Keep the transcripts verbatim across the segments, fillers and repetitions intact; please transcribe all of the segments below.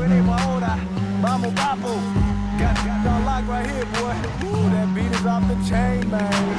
venimos ahora. Vamos, papo. Got, got the lock right here, boy. Ooh, that beat is off the chain,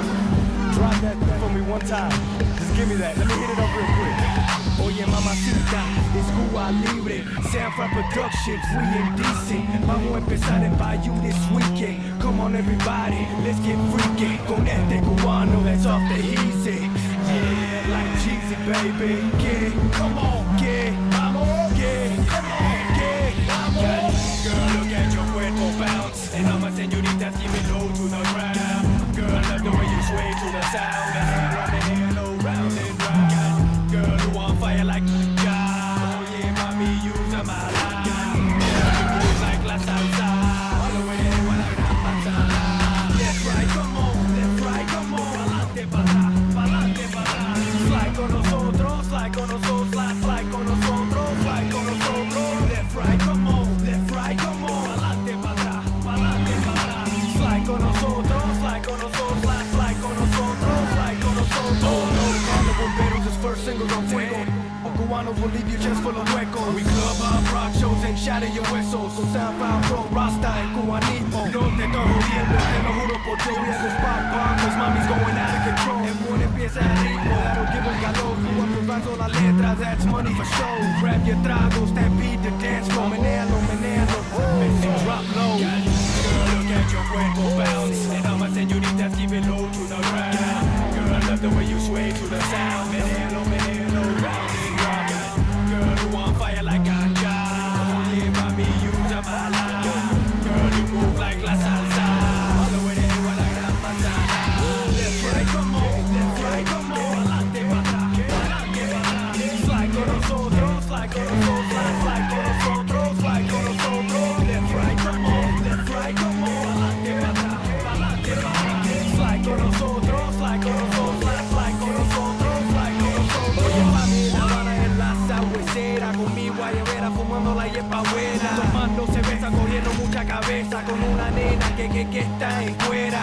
man. Drop that for me one time. Just give me that. Let me hit it up real quick. Oye, mamacita, es Cuba Libre. San Fran Productions, we indecent. Vamos a empezar el bayou this weekend. Come on, everybody, let's get freaky. Con este cubano that's off the easy. Yeah, like cheesy, baby. Yeah, come on, yeah, vamos, yeah, come on, yeah, vamos. Girl, look at your cuerpo bounce. And all my señoritas give it low to the ground. Girl, love the way you sway to the sound. And hair on the hair, low, round and round. Girl, you on fire like God. Oh yeah, mami, use a mala. Yeah, you move like la salsa. All the way there, while I got pasada. That's right, come on, that's right, come on. Pa'lante, para, pa'lante, para. Fly con nosotros, fly con nosotros, fly, fly con nosotros, fly con nosotros. That's right, come on, that's right, come on. Pa'lante, para, pa'lante, para. Fly con nosotros, fly con nosotros, fly, fly con nosotros, fly con nosotros. Oh no, the bomberos is first single on fuego. Cubanos will leave you just full of huecos. We club up, rock shows and shatter your huesos. Con San Fran Pro, Rasta and cubanismo. No te estoy jodiendo, te lo juro por Dios. We have this pop pop, cause mommy's going out of control. And when empieza el ritmo, that'll give them calor. Cubanos van la letra, that's money for show. Grab your tragos, stampede the dance floor. Menealo, menealo, and drop low. Girl, look at your cuerpo bounce. And all my señoritas give it low to the ground. Girl, I love the way you sway to the sound. Menealo, menealo, round and round. Girl, you on fire like ganja. Oh yeah, mami, use a mala. Girl, you move like la salsa. All the way there, while I got pasada. That's right, come on, that's right, come on. Pa'lante, para, pa'lante, para. Fly con nosotros, fly con nosotros, fly, fly con nosotros, fly con nosotros. That's right, come on, that's right, come on. Pa'lante, para, pa'lante, para. Fly con nosotros, fly con nosotros, fly, fly con nosotros, fly con nosotros. Oye, mami, La Habana en la sabuesera, con mi guayabera fumando la hierba buena, tomando cerveza, corriendo mucha cabeza, con una nena que, que, que está en fuera.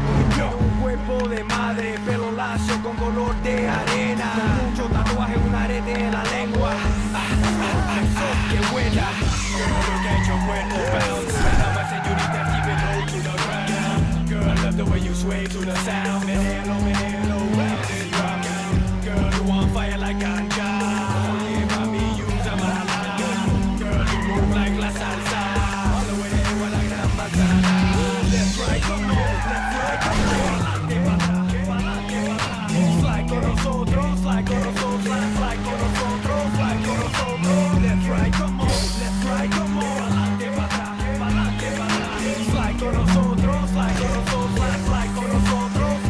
Un cuerpo de madre, pelo lacio con color de arena, con mucho tatuaje, un arete en la lengua. Ah, ah, ah, eso que buena. Girl, look at your cuerpo bounce. And all my señoritas give it low to the ground. Girl, I love the way you sway to the sound. Menelo, menelo, round and round. Girl, you on fire like ganja. Oh yeah, mami, use a mala. Girl, you move like la salsa. All the way there, while I got pasada. That's right, come on, that's right, come on. Pa'lante, para, pa'lante, para. Fly con nosotros, fly con nosotros, fly, fly con nosotros, fly con nosotros. That's right, come on, that's right, come on. Pa'lante, para, pa'lante, para. Fly con nosotros, fly con nosotros, fly, fly con nosotros,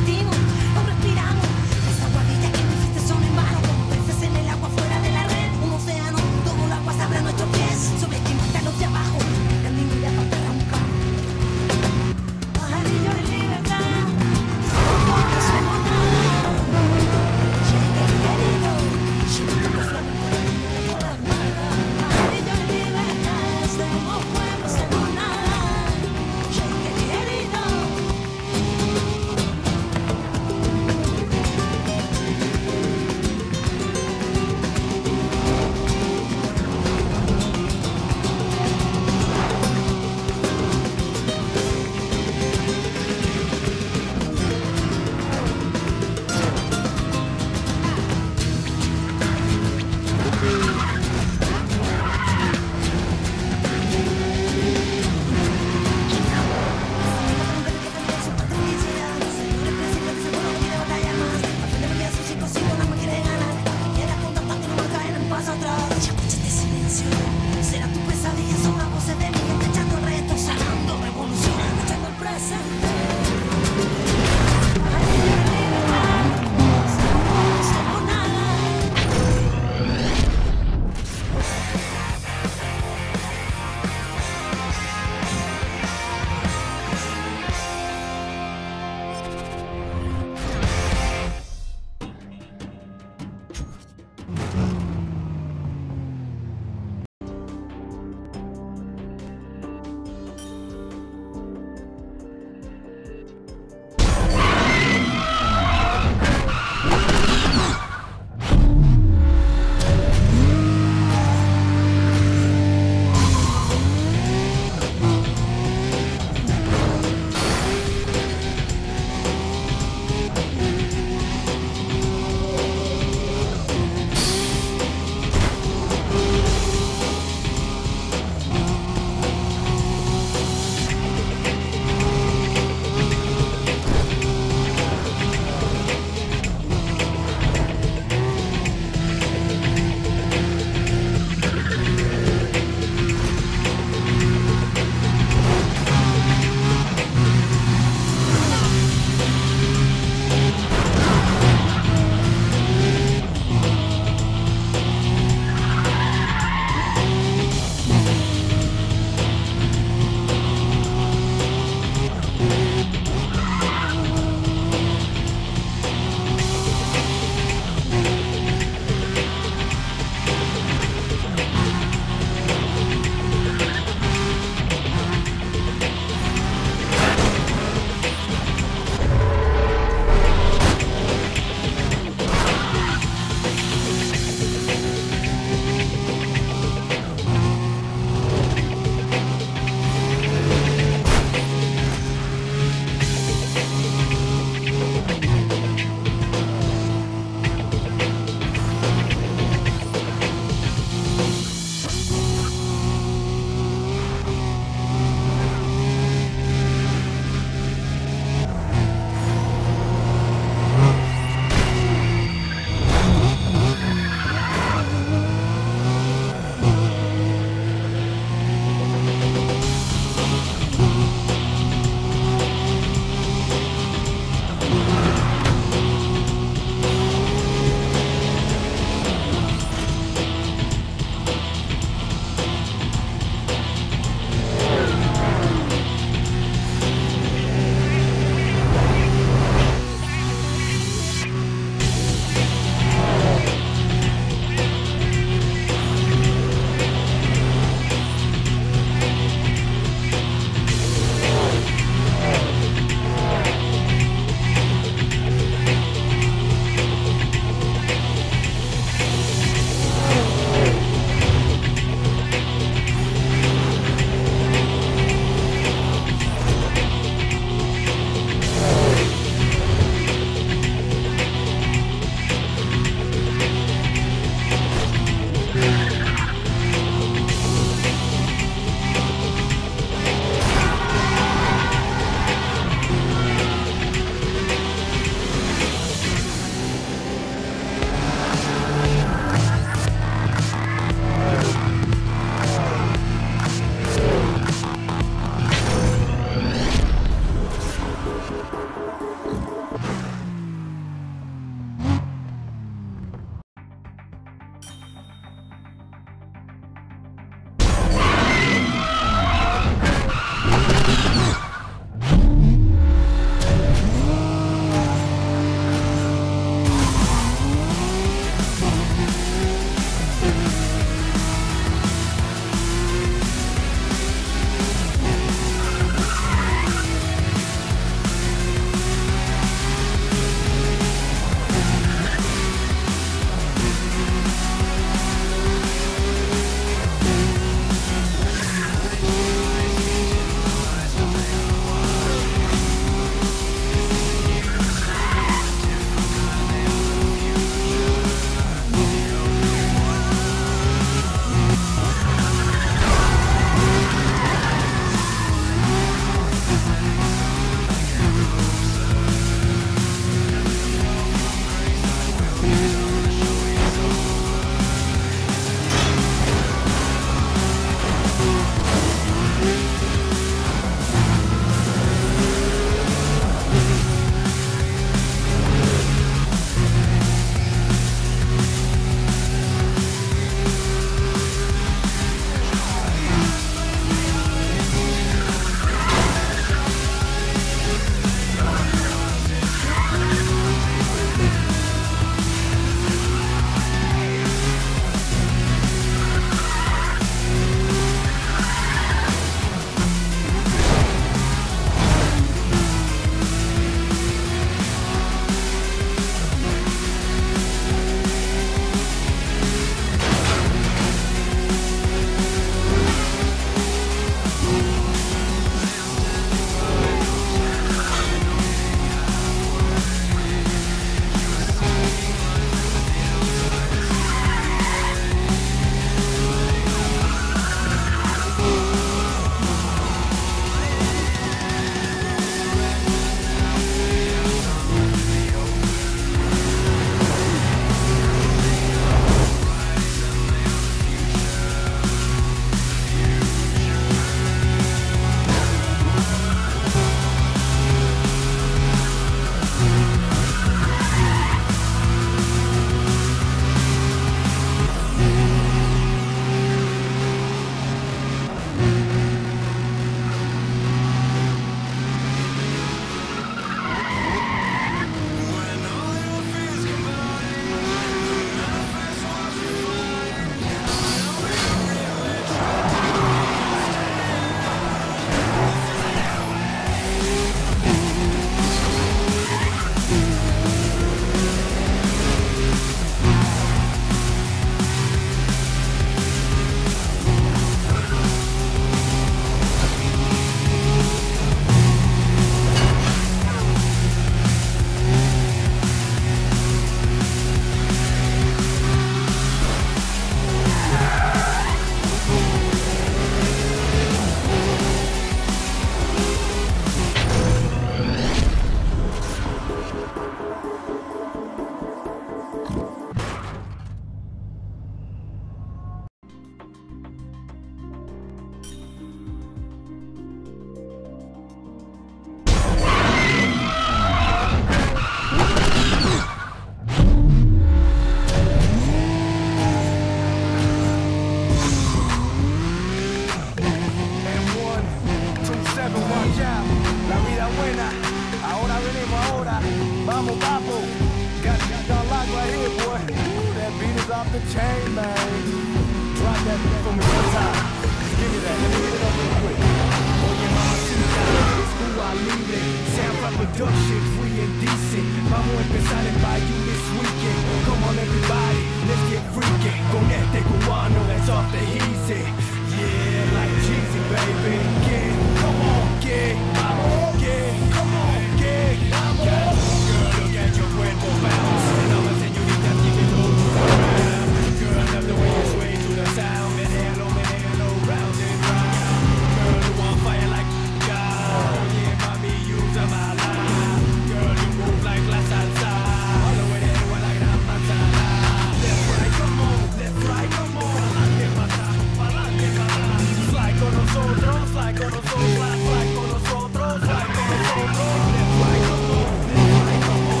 the chain, man. Drop that for me one time. Just give me that. Let me hit it up real quick. Oye, mamacita, es Cuba Libre. Soundcloud production, free and decent. Vamos a empezar el baile this weekend. Come on, everybody, let's get freaky. Con este cubano, that's off the easy. Yeah, like Jeezy, baby. Get, come on, get, vamos, get, come on, get, vamos. Girl, look at your cuerpo bounce. And all the señoritas give it all around. Girl, I love the way you sway to the sound. Menelo, menelo, round and round. Girl, you on fire like God. Oh yeah, mami, use a mala. Girl, you move like la salsa. All the way there, with la gran manzana. Left, right, come on, left, right, come on. Pa'lante, pa' atrás, pa'lante, pa' atrás. Fly con nosotros, fly con nosotros, fly con nosotros, fly con nosotros. Left, right, come on, left, right, come on.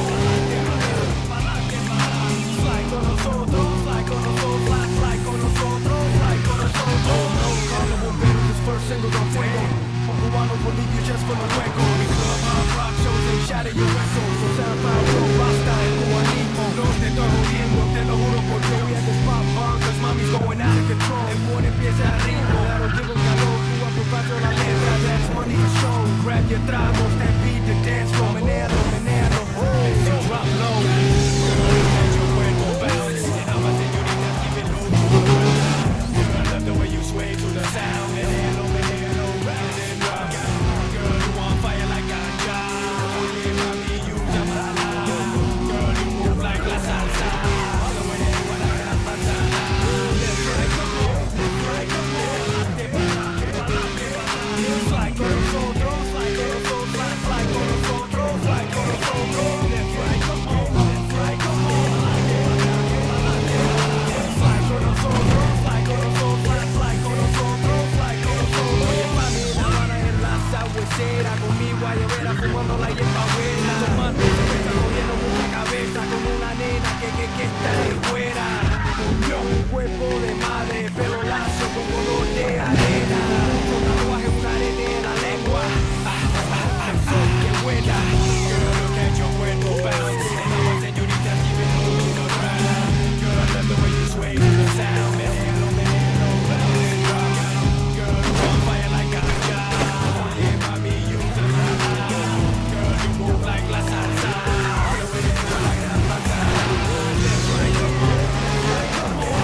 Pa'lante, pa'lante, pa' atrás. Fly con nosotros, fly con nosotros, fly, fly con nosotros, fly con nosotros. Oh no, Carnival Better, this first single on fuego. Cubano will leave you just for the hueco. We club hard rock shows, they shatter your vessel. So SoundCloud Pro, basta el cubanismo. No te estoy jodiendo, te lo juro por Dios. We had this pop bomb, cause mommy's going out of control. El buen empieza a ritmo, claro, llego un calor. Cuba por paso la letra, that's money for show. Grab your tragos, that beat the dance floor. Menealo, menealo, oh, so drop low. Girl, let your cuerpo bounce. And all my señoritas give it low to the ground. Girl, I love the way you sway to the sound. Menealo, menealo, round and round. Girl, you on fire like ganja. Oh yeah, mami, you the mala. Girl, you move like la salsa. All the way there, with la gran manzana. Left, right, come on, left, right, come on. Pa'lante, pa'lante, pa'lante, pa'lante. Fly con nosotros, fly con nosotros, fly, fly con nosotros, fly con nosotros. Left, right, come on, left, right, come on. Pa'lante, pa'lante, pa'lante. Fly con nosotros, fly con nosotros, fly, fly con nosotros, fly con nosotros. Oye, mami, la Habana en la sabuesera, con mi guayabera fumando la hierba buena. Tomando cerveza, moviendo mucha cabeza, con una nena que, que, que está de fuera. Yo, un cuerpo de madre, pelo lazo con color de arena. Con tatuaje, una arena en la lengua. Ah, ah, ah, ah, qué buena. Girl, look at your cuerpo bounce. And all my señoritas give it all to the ground. Girl, I love the way you sway to the sound. Menelo, menelo, round and round. Girl, you on fire like ganja. Oh yeah, mami, you the mala. Girl, you move like la salsa. All the way there, with la gran manzana. Left, right, come on, left, right, come on.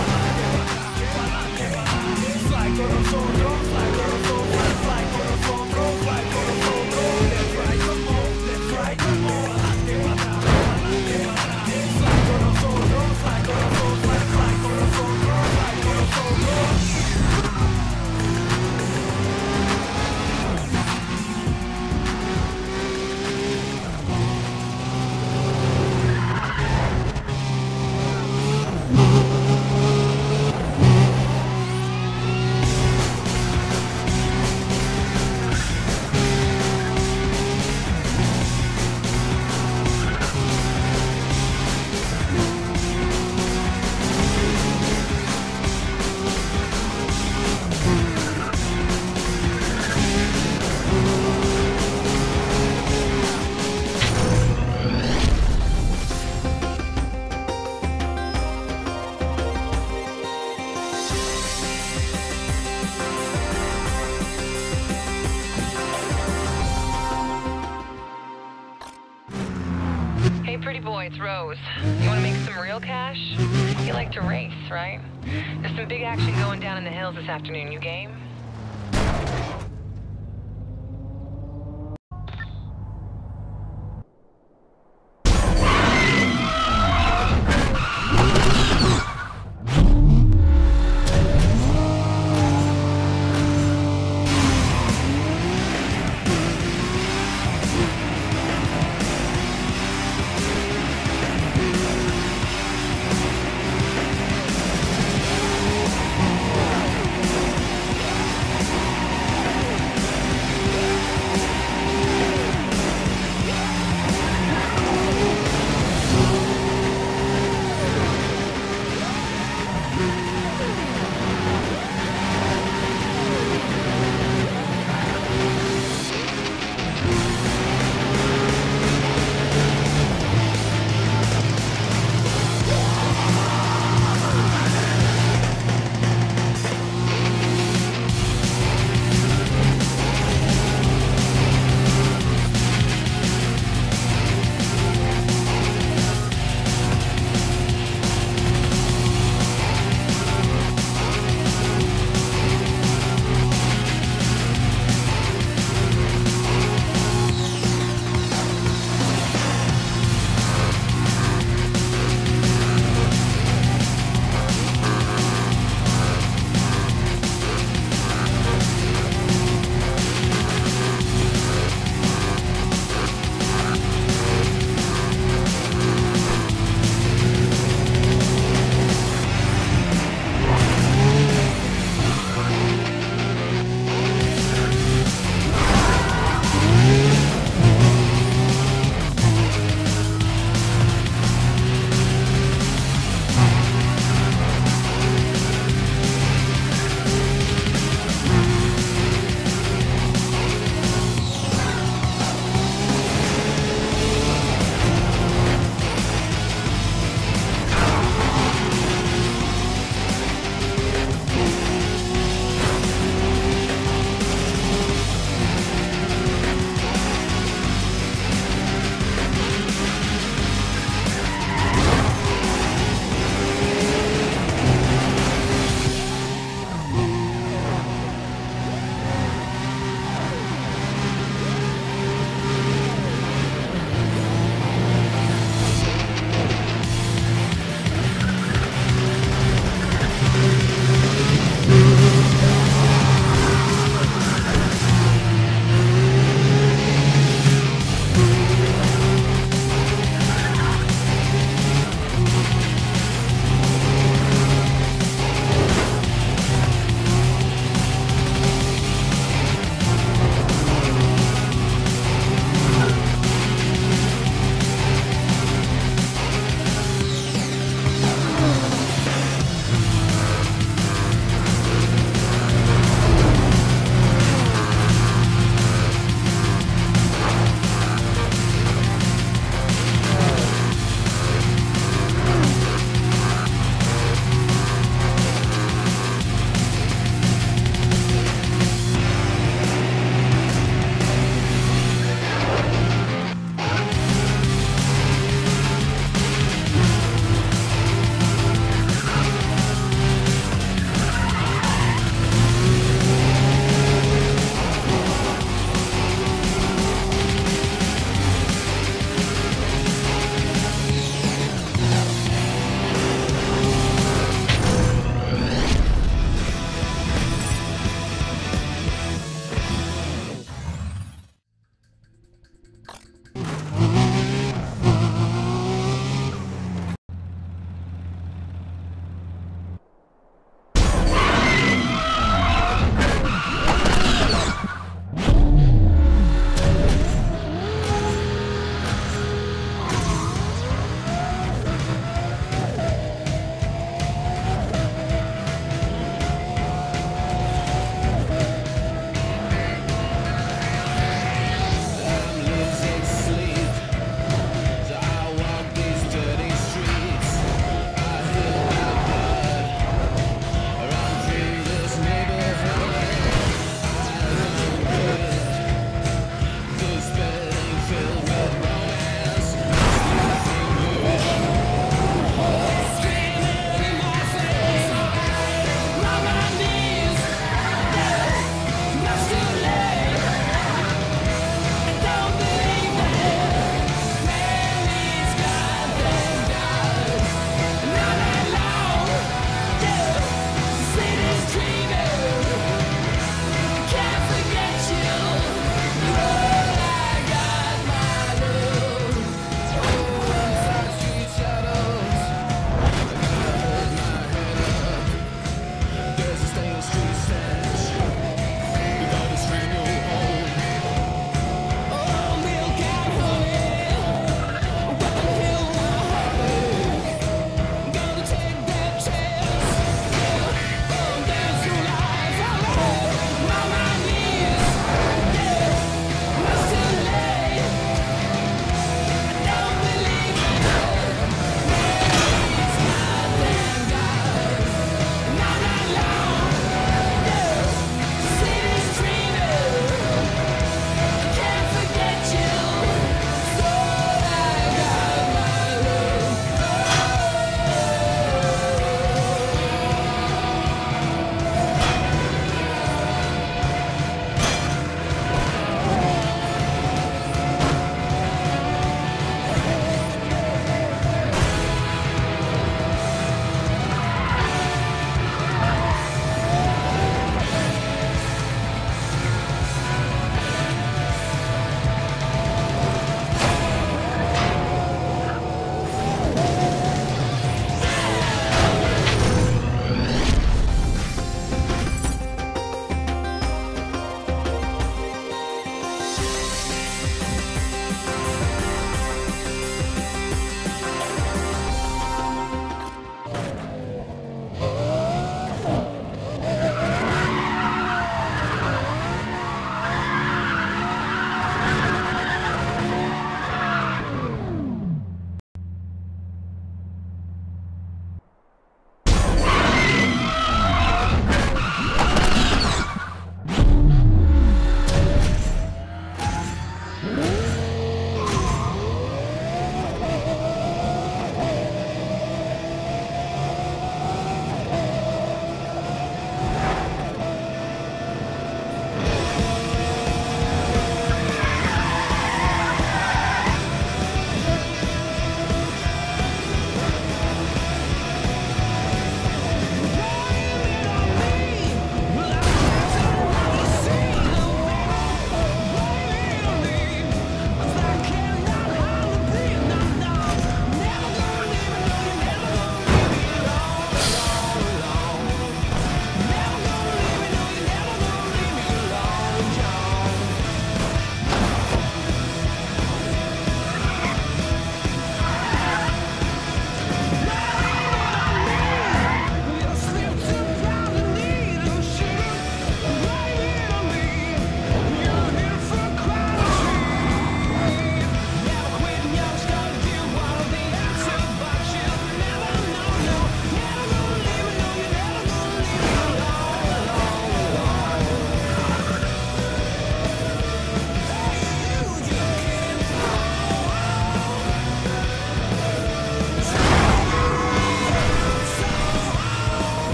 Pa'lante, pa'lante, fly con nosotros, fly con nosotros, fly con nosotros, fly con nosotros. Left, right, come on, left, right, come on. Pa'lante, pa'lante, pa'lante, pa'lante. Fly con nosotros, fly con nosotros, fly, fly con nosotros, fly con nosotros. Hey, pretty boy, it's Rose. You want to make some real cash? You like to race, right? There's some big action going down in the hills this afternoon. You game?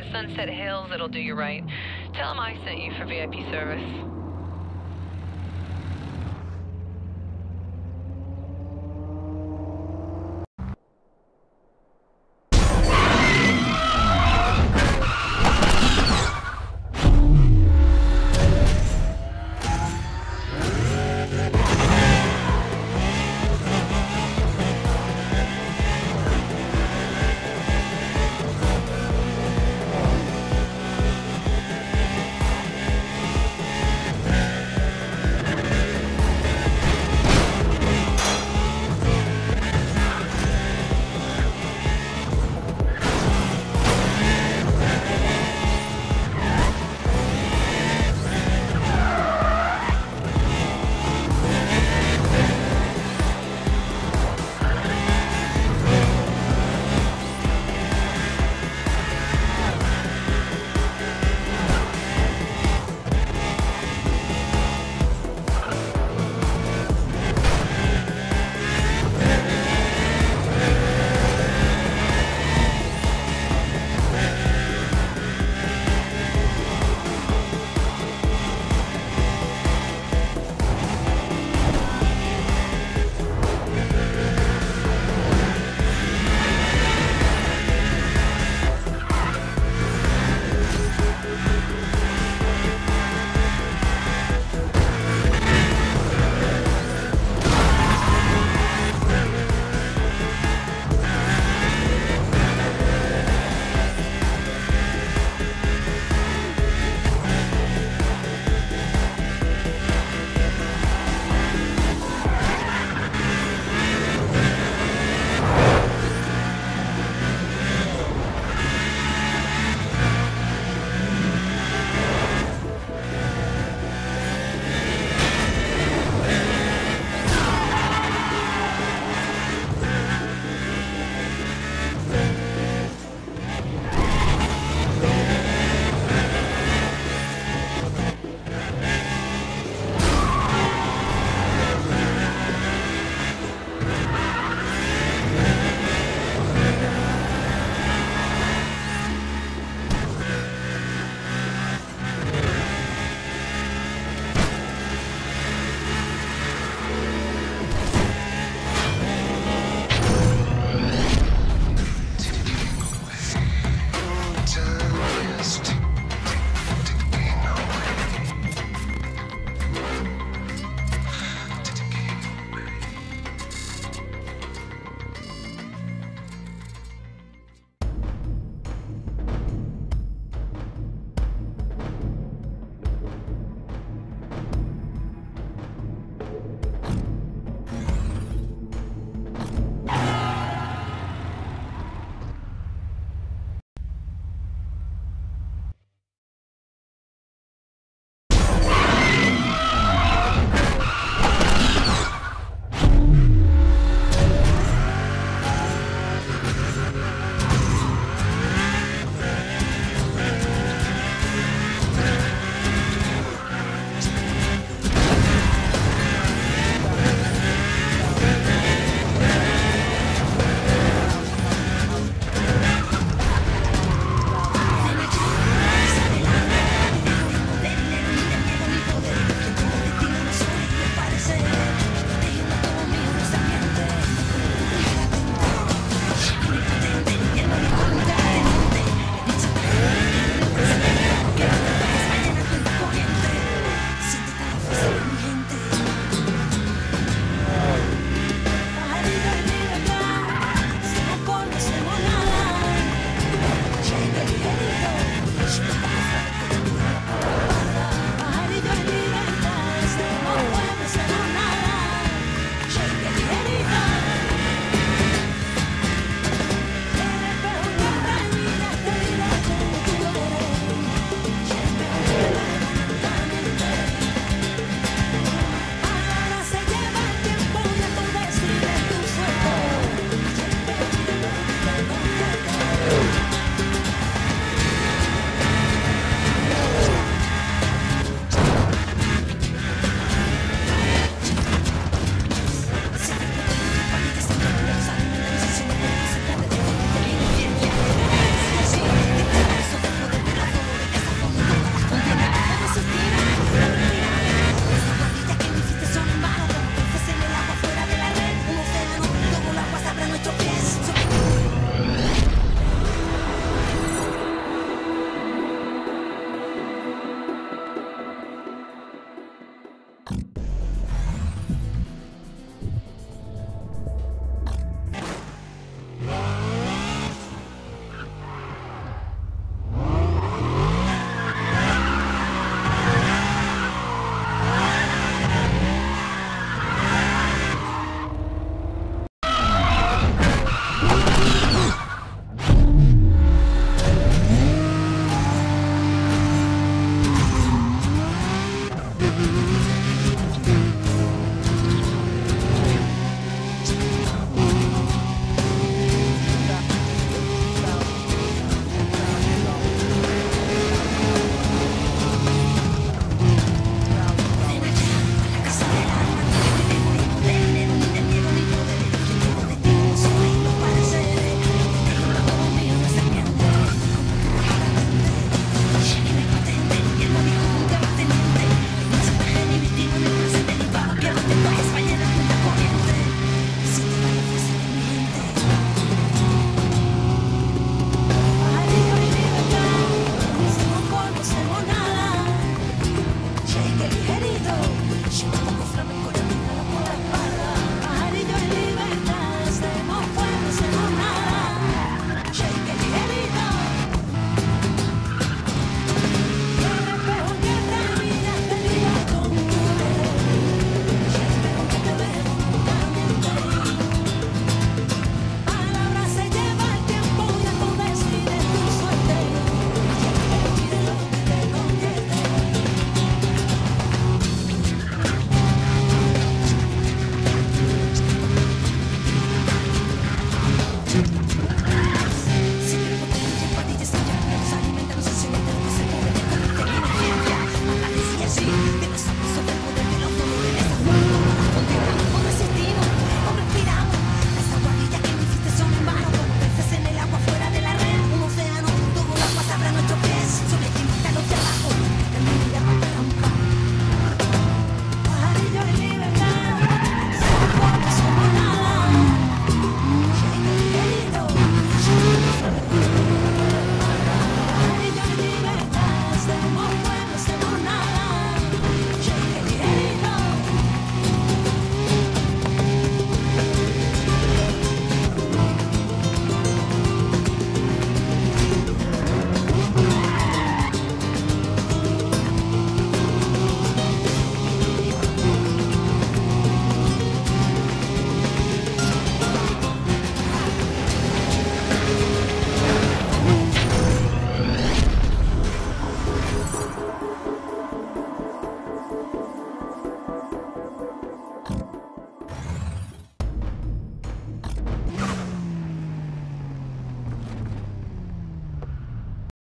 Sunset Hills, it'll do you right. Tell him I sent you for V I P service.